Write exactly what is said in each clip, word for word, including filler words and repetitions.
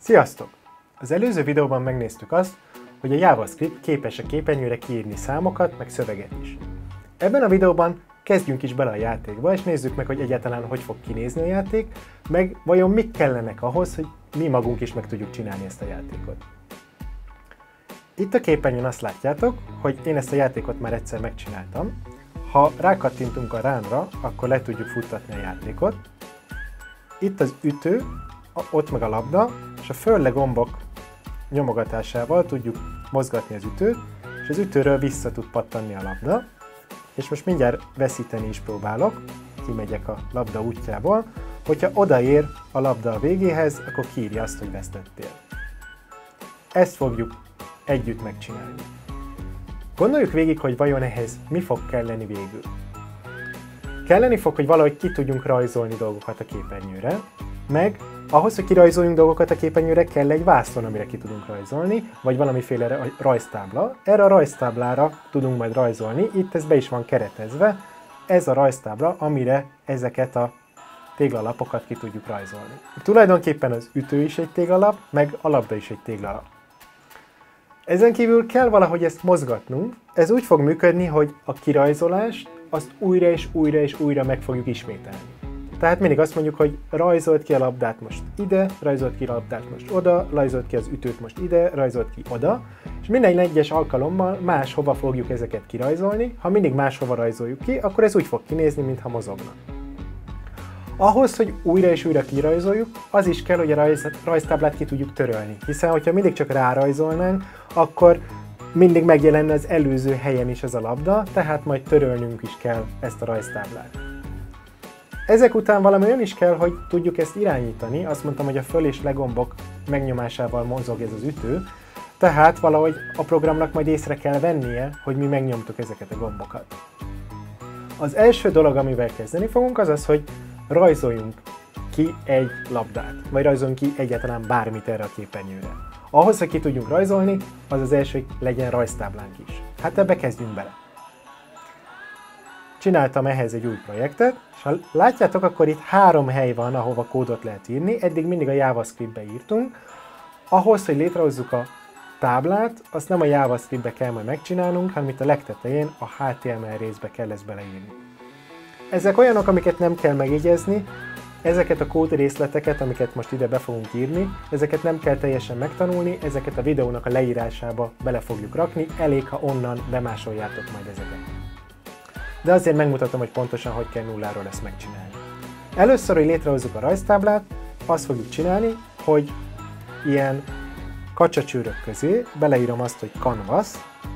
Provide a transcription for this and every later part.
Sziasztok! Az előző videóban megnéztük azt, hogy a JavaScript képes a képernyőre kiírni számokat, meg szöveget is. Ebben a videóban kezdjünk is bele a játékba, és nézzük meg, hogy egyáltalán hogy fog kinézni a játék, meg vajon mik kellenek ahhoz, hogy mi magunk is meg tudjuk csinálni ezt a játékot. Itt a képernyőn azt látjátok, hogy én ezt a játékot már egyszer megcsináltam. Ha rákattintunk a ránra, akkor le tudjuk futtatni a játékot. Itt az ütő, ott meg a labda, és a fölle gombok nyomogatásával tudjuk mozgatni az ütőt, és az ütőről vissza tud pattanni a labda. És most mindjárt veszíteni is próbálok, kimegyek a labda útjából. Hogyha odaér a labda a végéhez, akkor kiírja azt, hogy vesztettél. Ezt fogjuk együtt megcsinálni. Gondoljuk végig, hogy vajon ehhez mi fog kelleni végül. Kelleni fog, hogy valahogy ki tudjunk rajzolni dolgokat a képernyőre, meg ahhoz, hogy kirajzoljunk dolgokat a képernyőre, kell egy vászon, amire ki tudunk rajzolni, vagy valamiféle rajztábla. Erre a rajztáblára tudunk majd rajzolni, itt ez be is van keretezve, ez a rajztábla, amire ezeket a téglalapokat ki tudjuk rajzolni. Tulajdonképpen az ütő is egy téglalap, meg a labda is egy téglalap. Ezen kívül kell valahogy ezt mozgatnunk, ez úgy fog működni, hogy a kirajzolást azt újra és újra és újra meg fogjuk ismételni. Tehát mindig azt mondjuk, hogy rajzolt ki a labdát most ide, rajzolt ki a labdát most oda, rajzolt ki az ütőt most ide, rajzolt ki oda, és minden egyes alkalommal máshova fogjuk ezeket kirajzolni. Ha mindig máshova rajzoljuk ki, akkor ez úgy fog kinézni, mintha mozogna. Ahhoz, hogy újra és újra kirajzoljuk, az is kell, hogy a rajz, rajztáblát ki tudjuk törölni. Hiszen, hogyha mindig csak rárajzolnánk, akkor mindig megjelenne az előző helyen is ez a labda, tehát majd törölnünk is kell ezt a rajztáblát. Ezek után valami olyan is kell, hogy tudjuk ezt irányítani. Azt mondtam, hogy a föl és le gombok megnyomásával mozog ez az ütő, tehát valahogy a programnak majd észre kell vennie, hogy mi megnyomtuk ezeket a gombokat. Az első dolog, amivel kezdeni fogunk, az az, hogy rajzoljunk ki egy labdát, vagy rajzoljunk ki egyáltalán bármit erre a képernyőre. Ahhoz, hogy ki tudjunk rajzolni, az az első, hogy legyen rajztáblánk is. Hát ebbe kezdjünk bele. Csináltam ehhez egy új projektet, és ha látjátok, akkor itt három hely van, ahova kódot lehet írni, eddig mindig a JavaScriptbe írtunk. Ahhoz, hogy létrehozzuk a táblát, azt nem a JavaScriptbe kell majd megcsinálnunk, hanem itt a legtetején a há té em el részbe kell ezt beleírni. Ezek olyanok, amiket nem kell megjegyezni, ezeket a kód részleteket, amiket most ide be fogunk írni, ezeket nem kell teljesen megtanulni, ezeket a videónak a leírásába bele fogjuk rakni, elég, ha onnan bemásoljátok majd ezeket. De azért megmutatom, hogy pontosan hogy kell nulláról ezt megcsinálni. Először, hogy létrehozzuk a rajztáblát, azt fogjuk csinálni, hogy ilyen kacsacsőrök közé beleírom azt, hogy canvas.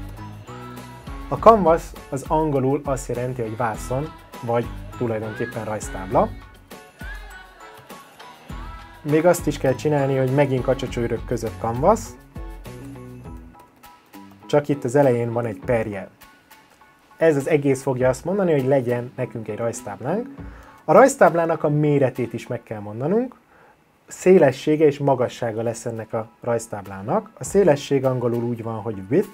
A canvas az angolul azt jelenti, hogy vászon, vagy tulajdonképpen rajztábla. Még azt is kell csinálni, hogy megint kacsacsőrök között canvas, csak itt az elején van egy perjel. Ez az egész fogja azt mondani, hogy legyen nekünk egy rajztáblánk. A rajztáblának a méretét is meg kell mondanunk. Szélessége és magassága lesz ennek a rajztáblának. A szélesség angolul úgy van, hogy width,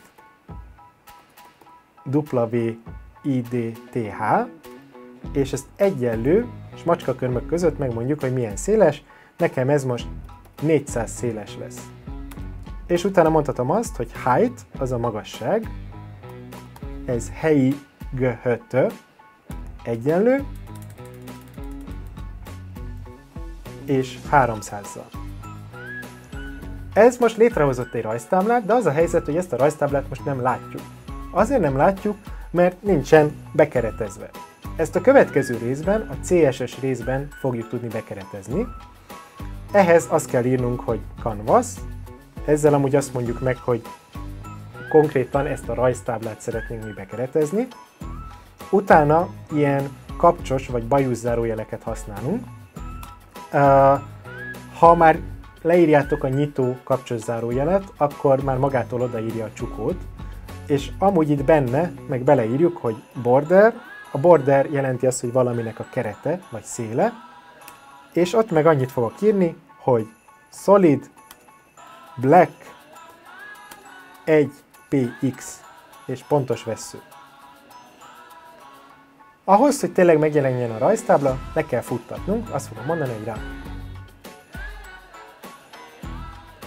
W I D T H, és ezt egyenlő, és macskakörmök között megmondjuk, hogy milyen széles. Nekem ez most négyszáz széles lesz. És utána mondhatom azt, hogy height, az a magasság, ez helyi göhötö egyenlő, és háromszázzal. Ez most létrehozott egy rajztáblát, de az a helyzet, hogy ezt a rajztáblát most nem látjuk. Azért nem látjuk, mert nincsen bekeretezve. Ezt a következő részben, a cé es es részben fogjuk tudni bekeretezni. Ehhez azt kell írnunk, hogy canvas, ezzel amúgy azt mondjuk meg, hogy konkrétan ezt a rajztáblát szeretnénk mi bekeretezni. Utána ilyen kapcsos vagy bajuszzárójeleket használunk. Ha már leírjátok a nyitó kapcsos zárójelet, akkor már magától odaírja a csukót, és amúgy itt benne meg beleírjuk, hogy border. A border jelenti azt, hogy valaminek a kerete vagy széle, és ott meg annyit fogok írni, hogy solid black egy pé iksz és pontos vessző. Ahhoz, hogy tényleg megjelenjen a rajztábla, le kell futtatnunk, azt fogom mondani, hogy rá.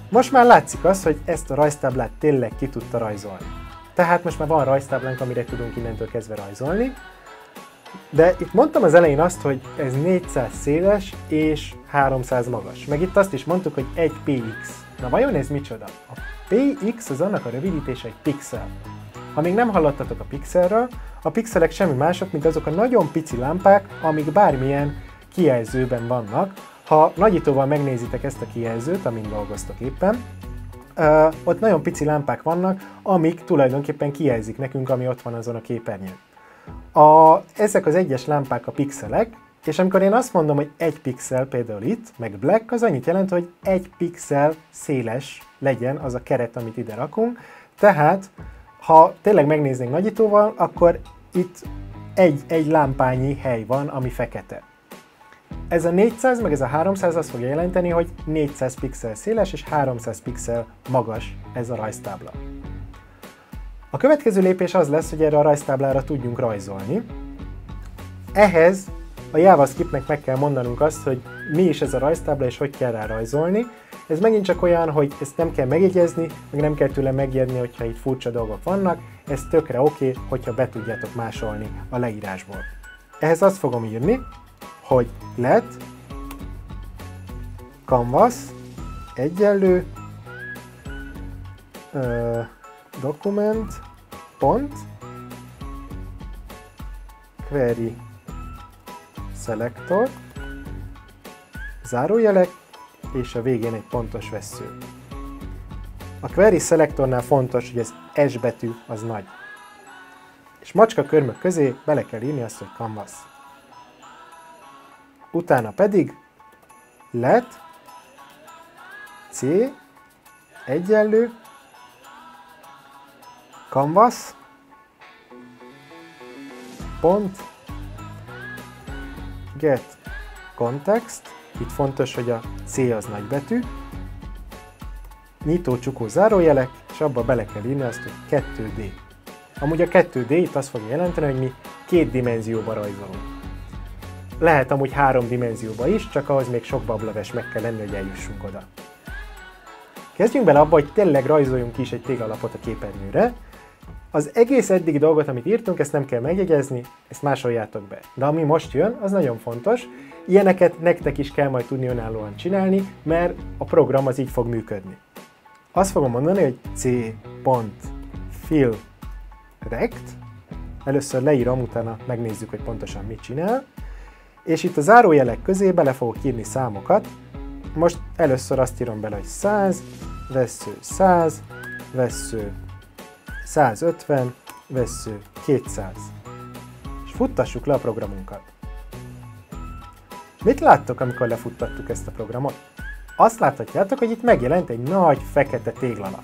Most már látszik az, hogy ezt a rajztáblát tényleg ki tudta rajzolni. Tehát most már van rajztáblánk, amire tudunk innentől kezdve rajzolni. De itt mondtam az elején azt, hogy ez négyszáz széles és háromszáz magas. Meg itt azt is mondtuk, hogy egy pé iksz. Na vajon ez micsoda? A pé iksz az annak a rövidítése, egy pixel. Ha még nem hallottatok a pixelről, a pixelek semmi mások, mint azok a nagyon pici lámpák, amik bármilyen kijelzőben vannak. Ha nagyítóval megnézitek ezt a kijelzőt, amin dolgoztok éppen, uh, ott nagyon pici lámpák vannak, amik tulajdonképpen kijelzik nekünk, ami ott van azon a képernyőn. A, ezek az egyes lámpák a pixelek, és amikor én azt mondom, hogy egy pixel például itt, meg black, az annyit jelent, hogy egy pixel széles legyen az a keret, amit ide rakunk. Tehát, ha tényleg megnéznénk nagyítóval, akkor itt egy, egy lámpányi hely van, ami fekete. Ez a négyszáz meg ez a háromszáz azt fogja jelenteni, hogy négyszáz pixel széles és háromszáz pixel magas ez a rajztábla. A következő lépés az lesz, hogy erre a rajztáblára tudjunk rajzolni. Ehhez a JavaScriptnek meg kell mondanunk azt, hogy mi is ez a rajztábla és hogy kell rá rajzolni. Ez megint csak olyan, hogy ezt nem kell megjegyezni, meg nem kell tőle megjegyezni, hogyha itt furcsa dolgok vannak. Ez tökre oké, okay, hogyha be tudjátok másolni a leírásból. Ehhez azt fogom írni, hogy let canvas egyenlő uh, document pont query selector zárójelek és a végén egy pontos vessző. A query selectornál fontos, hogy az S betű az nagy. És macska körmök közé bele kell írni azt, hogy canvas. Utána pedig let c egyenlő canvas pont get context, itt fontos, hogy a C az nagybetű, nyitó csukó zárójelek, és abba bele kell írni azt, hogy kettő dé. Amúgy a kettő dé itt azt fogja jelenteni, hogy mi két dimenzióba rajzolunk. Lehet amúgy három dimenzióba is, csak ahhoz még sok bableves meg kell lenni, hogy eljussunk oda. Kezdjünk bele abba, hogy tényleg rajzoljunk is egy téglalapot a képernyőre. Az egész eddig dolgot, amit írtunk, ezt nem kell megjegyezni, ezt másoljátok be. De ami most jön, az nagyon fontos. Ilyeneket nektek is kell majd tudni önállóan csinálni, mert a program az így fog működni. Azt fogom mondani, hogy c.fill rect. Először leírom, utána megnézzük, hogy pontosan mit csinál. És itt a zárójelek közé bele fogok írni számokat. Most először azt írom bele, hogy száz, vessző száz, vessző százötven, vessző kétszáz. És futtassuk le a programunkat. Mit láttok, amikor lefuttattuk ezt a programot? Azt láthatjátok, hogy itt megjelent egy nagy fekete téglalap.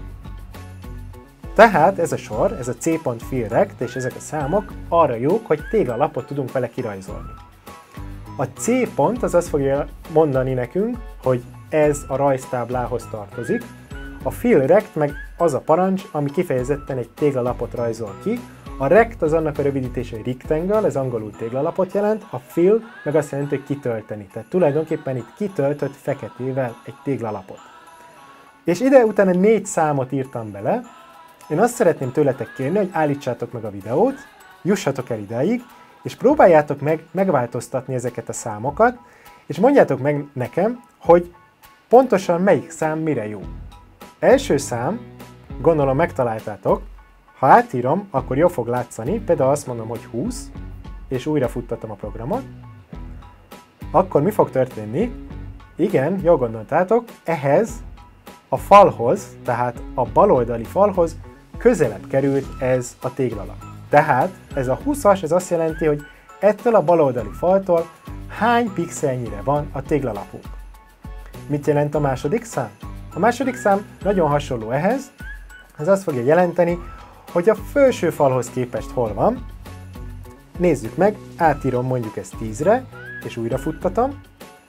Tehát ez a sor, ez a c.fill rect és ezek a számok arra jók, hogy téglalapot tudunk vele kirajzolni. A C pont az azt fogja mondani nekünk, hogy ez a rajztáblához tartozik. A fill rect meg az a parancs, ami kifejezetten egy téglalapot rajzol ki. A rect az annak a rövidítése, hogy rectangle, ez angolul téglalapot jelent, a fill meg azt jelenti, hogy kitölteni. Tehát tulajdonképpen itt kitöltött feketével egy téglalapot. És ide utána négy számot írtam bele. Én azt szeretném tőletek kérni, hogy állítsátok meg a videót, jussatok el idáig, és próbáljátok meg megváltoztatni ezeket a számokat, és mondjátok meg nekem, hogy pontosan melyik szám mire jó. Első szám, gondolom megtaláltátok, ha átírom, akkor jól fog látszani, például azt mondom, hogy húsz, és újra futtatom a programot, akkor mi fog történni? Igen, jól gondoltátok, ehhez a falhoz, tehát a baloldali falhoz közelebb került ez a téglalap. Tehát ez a húszas, ez azt jelenti, hogy ettől a baloldali faltól hány pixelnyire van a téglalapunk. Mit jelent a második szám? A második szám nagyon hasonló ehhez, ez azt fogja jelenteni, hogy a felső falhoz képest hol van. Nézzük meg, átírom mondjuk ezt tízre, és újra futtatom.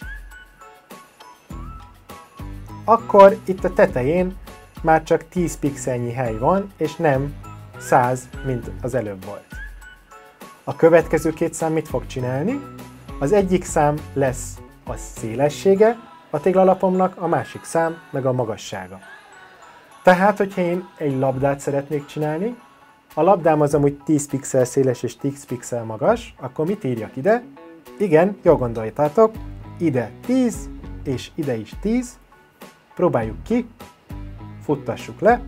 Akkor itt a tetején már csak tíz pixelnyi hely van, és nem száz, mint az előbb volt. A következő két szám mit fog csinálni? Az egyik szám lesz a szélessége, a téglalapomnak a másik szám meg a magassága. Tehát, hogyha én egy labdát szeretnék csinálni, a labdám az amúgy tíz pixel széles és tíz pixel magas, akkor mit írjak ide? Igen, jól gondoljátok, ide tíz, és ide is tíz. Próbáljuk ki, futtassuk le.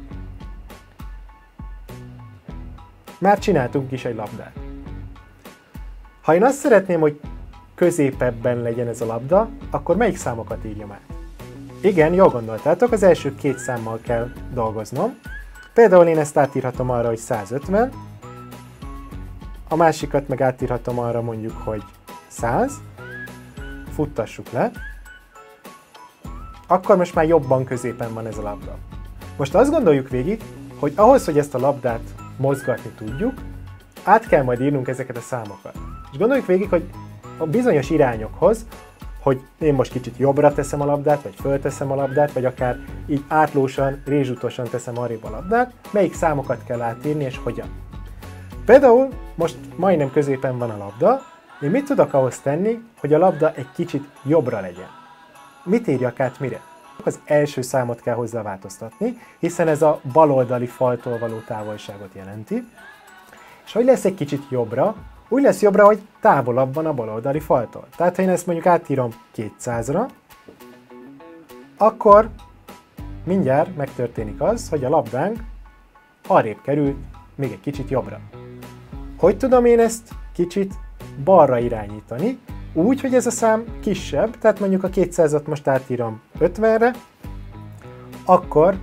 Már csináltunk is egy labdát. Ha én azt szeretném, hogy középebben legyen ez a labda, akkor melyik számokat írjam át? Igen, jól gondoltátok, az első két számmal kell dolgoznom. Például én ezt átírhatom arra, hogy százötven, a másikat meg átírhatom arra mondjuk, hogy száz, futtassuk le, akkor most már jobban középen van ez a labda. Most azt gondoljuk végig, hogy ahhoz, hogy ezt a labdát mozgatni tudjuk, át kell majd írnunk ezeket a számokat. És gondoljuk végig, hogy a bizonyos irányokhoz, hogy én most kicsit jobbra teszem a labdát, vagy fölteszem a labdát, vagy akár így átlósan, rézsutosan teszem arrébb a labdát, melyik számokat kell átírni és hogyan. Például most majdnem középen van a labda, én mit tudok ahhoz tenni, hogy a labda egy kicsit jobbra legyen? Mit írjak át mire? Az első számot kell hozzá változtatni, hiszen ez a baloldali faltól való távolságot jelenti. És hogy lesz egy kicsit jobbra? Úgy lesz jobbra, hogy távolabb van a baloldali faltól. Tehát ha én ezt mondjuk átírom kétszázra, akkor mindjárt megtörténik az, hogy a labdánk arrébb kerül még egy kicsit jobbra. Hogy tudom én ezt kicsit balra irányítani? Úgy, hogy ez a szám kisebb, tehát mondjuk a kétszázat most átírom ötvenre, akkor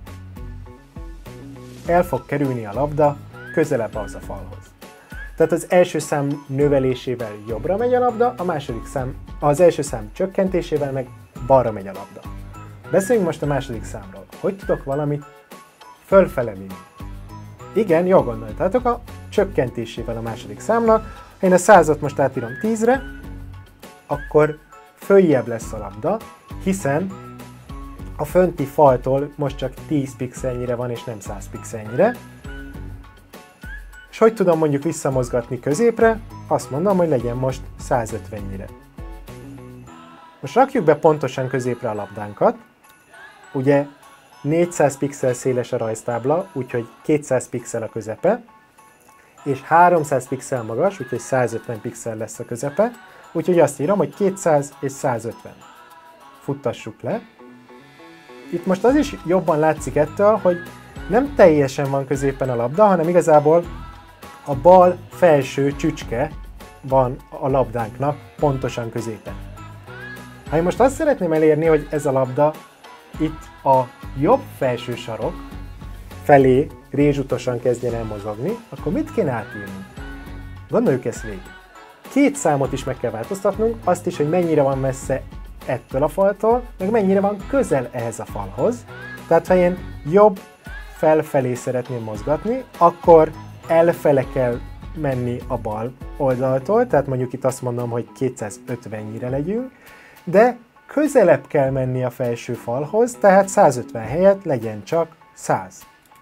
el fog kerülni a labda közelebb az a falhoz. Tehát az első szám növelésével jobbra megy a labda, a második szám, az első szám csökkentésével meg balra megy a labda. Beszéljünk most a második számról. Hogy tudok valamit fölfele vinni? Igen, jól gondoltátok, a csökkentésével a második számnak. Ha én a százat most átírom tízre, akkor följebb lesz a labda, hiszen a fönti faltól most csak tíz pixelnyire van, és nem száz pixelnyire. És hogy tudom mondjuk visszamozgatni középre? Azt mondom, hogy legyen most százötvennyire. Most rakjuk be pontosan középre a labdánkat. Ugye négyszáz pixel széles a rajztábla, úgyhogy kétszáz pixel a közepe, és háromszáz pixel magas, úgyhogy százötven pixel lesz a közepe, úgyhogy azt írom, hogy kétszáz és százötven. Futtassuk le. Itt most az is jobban látszik ettől, hogy nem teljesen van középen a labda, hanem igazából a bal felső csücske van a labdánknak pontosan középen. Ha én most azt szeretném elérni, hogy ez a labda itt a jobb felső sarok felé rézsutosan kezdjen el mozogni, akkor mit kéne átírni? Gondoljuk ezt végig. Két számot is meg kell változtatnunk, azt is, hogy mennyire van messze ettől a faltól, meg mennyire van közel ehhez a falhoz. Tehát ha én jobb felfelé szeretném mozgatni, akkor elfele kell menni a bal oldaltól, tehát mondjuk itt azt mondom, hogy kétszázötvennyire legyünk, de közelebb kell menni a felső falhoz, tehát százötven helyett legyen csak száz.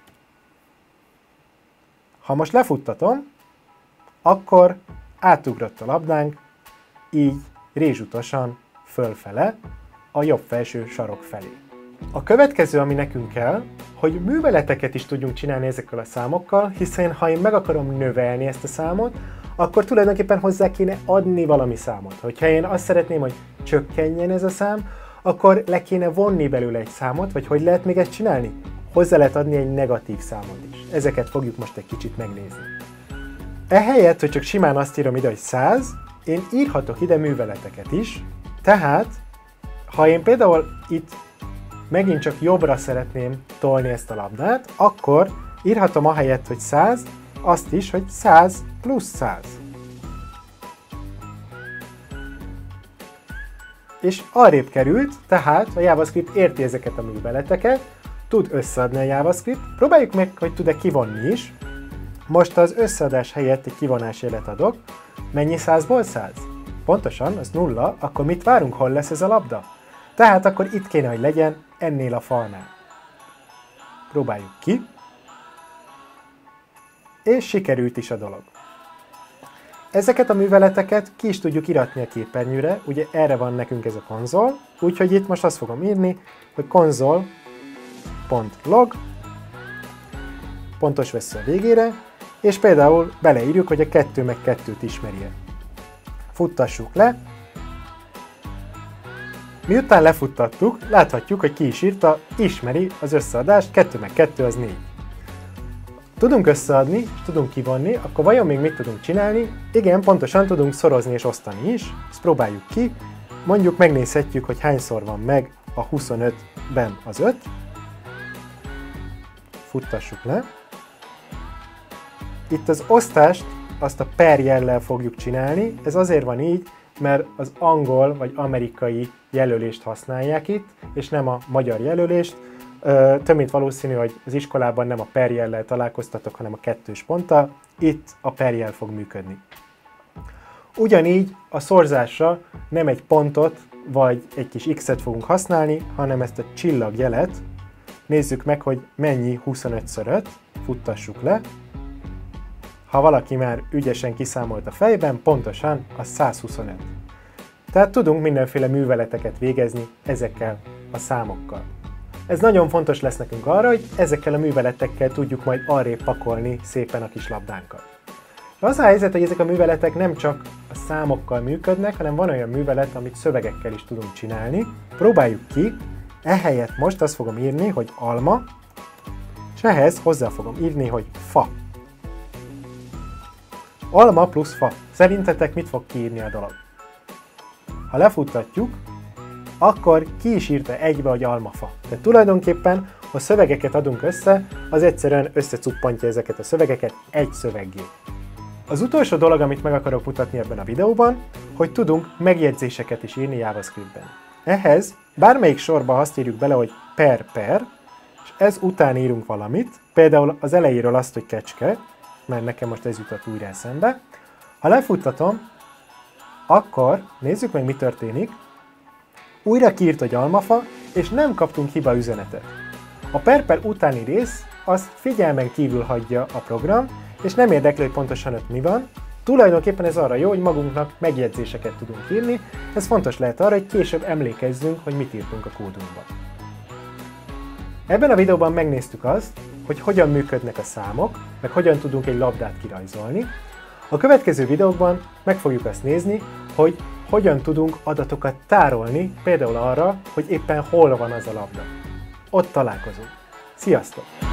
Ha most lefuttatom, akkor átugrott a labdánk, így rézsutosan fölfele, a jobb felső sarok felé. A következő, ami nekünk kell, hogy műveleteket is tudjunk csinálni ezekkel a számokkal, hiszen ha én meg akarom növelni ezt a számot, akkor tulajdonképpen hozzá kéne adni valami számot. Hogyha én azt szeretném, hogy csökkenjen ez a szám, akkor le kéne vonni belőle egy számot, vagy hogy lehet még ezt csinálni? Hozzá lehet adni egy negatív számot is. Ezeket fogjuk most egy kicsit megnézni. Ehelyett, hogy csak simán azt írom ide, hogy száz, én írhatok ide műveleteket is, tehát ha én például itt megint csak jobbra szeretném tolni ezt a labdát, akkor írhatom ahelyett, hogy száz, azt is, hogy száz plusz száz. És arrébb került, tehát a JavaScript érti ezeket a műveleteket, tud összeadni a JavaScript, próbáljuk meg, hogy tud-e kivonni is. Most az összeadás helyett egy kivonás jelet adok. Mennyi százból száz? Pontosan, az nulla, akkor mit várunk, hol lesz ez a labda? Tehát akkor itt kéne, hogy legyen ennél a falnál. Próbáljuk ki. És sikerült is a dolog. Ezeket a műveleteket ki is tudjuk iratni a képernyőre, ugye erre van nekünk ez a konzol, úgyhogy itt most azt fogom írni, hogy konzol.log, pontos vesző a végére, és például beleírjuk, hogy a kettő meg kettőt ismeri-e. Futtassuk le. Miután lefuttattuk, láthatjuk, hogy ki is írta, ismeri az összeadást, kettő meg kettő az négy. Tudunk összeadni, és tudunk kivonni, akkor vajon még mit tudunk csinálni? Igen, pontosan tudunk szorozni és osztani is, ezt próbáljuk ki. Mondjuk megnézhetjük, hogy hányszor van meg a huszonötben az öt. Futtassuk le. Itt az osztást, azt a per jellel fogjuk csinálni, ez azért van így, mert az angol vagy amerikai jelölést használják itt, és nem a magyar jelölést. Több mint valószínű, hogy az iskolában nem a per jellel találkoztatok, hanem a kettős ponttal. Itt a per jel fog működni. Ugyanígy a szorzásra nem egy pontot vagy egy kis x-et fogunk használni, hanem ezt a csillagjelet. Nézzük meg, hogy mennyi huszonötször öt, futtassuk le. Ha valaki már ügyesen kiszámolt a fejben, pontosan a százhuszonöt. Tehát tudunk mindenféle műveleteket végezni ezekkel a számokkal. Ez nagyon fontos lesz nekünk arra, hogy ezekkel a műveletekkel tudjuk majd arrébb pakolni szépen a kis labdánkat. De az a helyzet, hogy ezek a műveletek nem csak a számokkal működnek, hanem van olyan művelet, amit szövegekkel is tudunk csinálni. Próbáljuk ki, ehelyett most azt fogom írni, hogy alma, és ehhez hozzá fogom írni, hogy fa. Alma plusz fa. Szerintetek mit fog kiírni a dolog? Ha lefuttatjuk, akkor ki is írta egybe, hogy almafa. Tehát tulajdonképpen, ha szövegeket adunk össze, az egyszerűen összecuppantja ezeket a szövegeket egy szöveggé. Az utolsó dolog, amit meg akarok mutatni ebben a videóban, hogy tudunk megjegyzéseket is írni JavaScriptben. Ehhez bármelyik sorba azt írjuk bele, hogy per per, és ez után írunk valamit, például az elejéről azt, hogy kecske, mert nekem most ez jutott újra eszembe. Ha lefuttatom, akkor nézzük meg, mi történik. Újra kiírt, hogy almafa, és nem kaptunk hiba üzenetet. A per-per utáni rész azt figyelmen kívül hagyja a program, és nem érdekli, hogy pontosan ott mi van. Tulajdonképpen ez arra jó, hogy magunknak megjegyzéseket tudunk írni, ez fontos lehet arra, hogy később emlékezzünk, hogy mit írtunk a kódunkban. Ebben a videóban megnéztük azt, hogy hogyan működnek a számok, meg hogyan tudunk egy labdát kirajzolni. A következő videókban meg fogjuk azt nézni, hogy hogyan tudunk adatokat tárolni, például arra, hogy éppen hol van az a labda. Ott találkozunk. Sziasztok!